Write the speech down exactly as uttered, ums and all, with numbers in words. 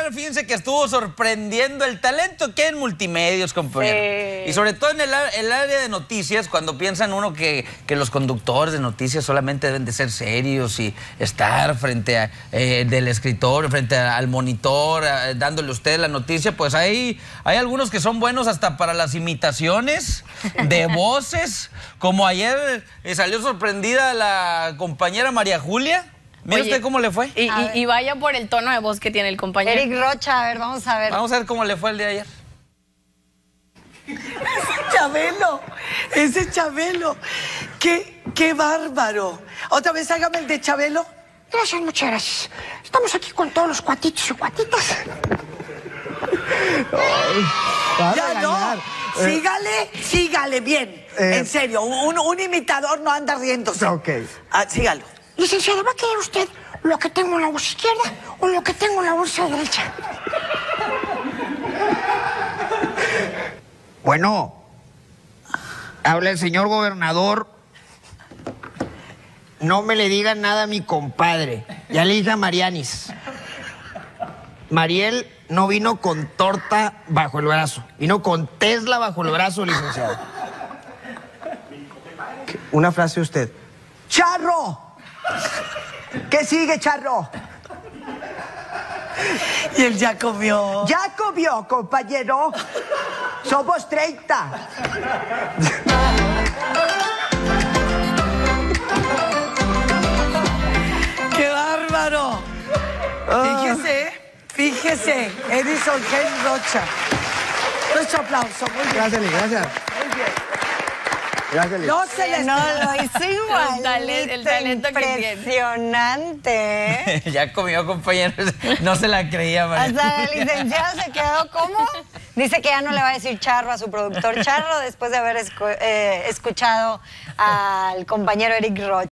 ayer, fíjense que estuvo sorprendiendo el talento que hay en multimedios, compañero. Sí. Y sobre todo en el, el área de noticias, cuando piensan uno que, que los conductores de noticias solamente deben de ser serios y estar frente a, eh, del escritorio, frente a, al monitor, a, dándole a usted la noticia, pues hay, hay algunos que son buenos hasta para las imitaciones de voces, como ayer eh, salió sorprendida la compañera María Julia. Mira usted cómo le fue. Y, y, y vaya por el tono de voz que tiene el compañero. Eric Rocha, a ver, vamos a ver. Vamos a ver cómo le fue el día de ayer. Chabelo, ese Chabelo. Qué, qué bárbaro. Otra vez hágame el de Chabelo. Gracias, muchas gracias. Estamos aquí con todos los cuatitos y cuatitas. Ya no. Sígale, sígale, bien. Eh, en serio, un, un imitador no anda riéndose. Ok. Ah, sígalo. Licenciado, ¿va a querer usted lo que tengo en la bolsa izquierda o lo que tengo en la bolsa derecha? Bueno, habla el señor gobernador. No me le digan nada a mi compadre. Ya le dije a Marianis. Mariel no vino con torta bajo el brazo. Vino con Tesla bajo el brazo, licenciado. Una frase usted. ¡Charro! ¿Qué sigue, Charro? Y él ya comió. Ya comió, compañero. Somos treinta. ¡Qué bárbaro! Fíjese, fíjese, Edison Ken Rocha. Nuestro aplauso, muy bien. Gracias, gracias. Muy bien. Gracias, no se les... No, lo hizo igual. El talento, el talento que tiene. Impresionante. Ya comió, compañero. No se la creía, María. Hasta la licenciada se quedó como... Dice que ya no le va a decir charro a su productor charro después de haber escu eh, escuchado al compañero Eric Rocha.